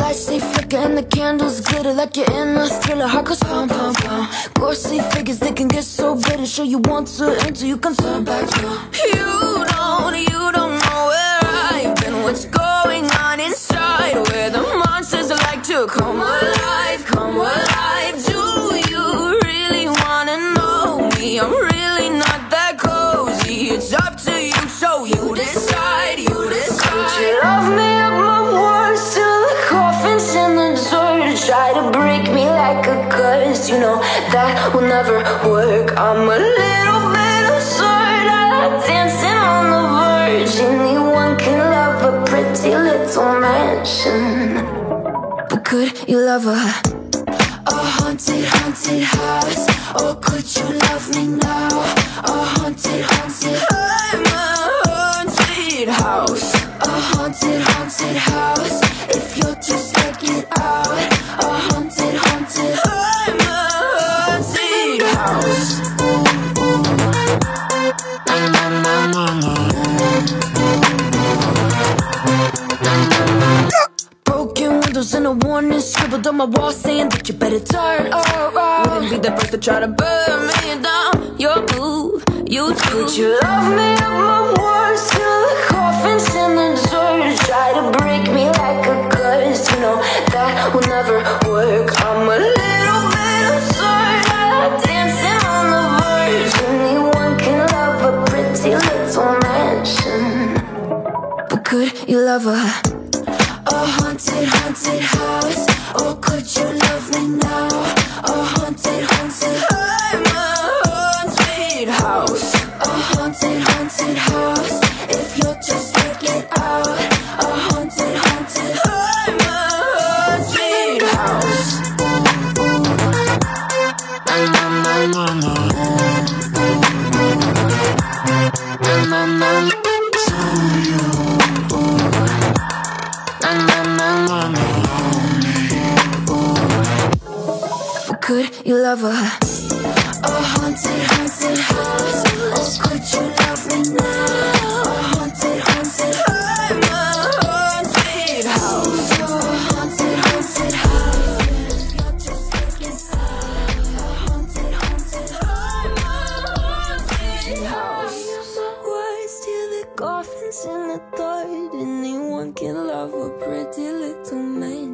lights they flicker and the candles glitter like you're in a thriller. Heart goes pum pum pum. Ghostly figures they can get so bitter. Sure you want to enter, you can turn back now. You don't know where I've been. What's going on inside? Where the monsters like to come alive, come alive. Do you really wanna know me? I'm really not that cozy. It's up to you, so you decide, you decide. Could you love me up my words till the coffin's in the dirt? Try to break me like a curse, you know that will never work. I'm a little bit absurd, I like dancing on the verge. Anyone can love a pretty little mansion, but could you love a haunted, haunted house? Or could you love me now? A haunted, haunted, I'm a haunted house. A haunted, haunted house. If you're too scared, get out. A haunted, haunted, I'm a haunted house. Broken windows and a warning scribbled on my wall saying that you better turn around. Wouldn't be the first to try to burn me down. Your move, you too. Could you love me up my words till the coffin's in the dirt? Try to break me like a curse, you know that will never work. I'm a little bit absurd, I like dancing on the verge. Anyone can love a pretty little mansion, but could you love a haunted, haunted house? Or could you love me now? A haunted, haunted, I'm a haunted house. A haunted, haunted house. If you're just scared, get out. A haunted, haunted, I'm a haunted house. Could you love a haunted, haunted house? Or could you love me now? A haunted, haunted, I'm a haunted house. A haunted, haunted house. If you're just looking sad. A haunted, haunted, I'm a haunted house. My words till the coffin's in the third. Anyone can love a pretty little man.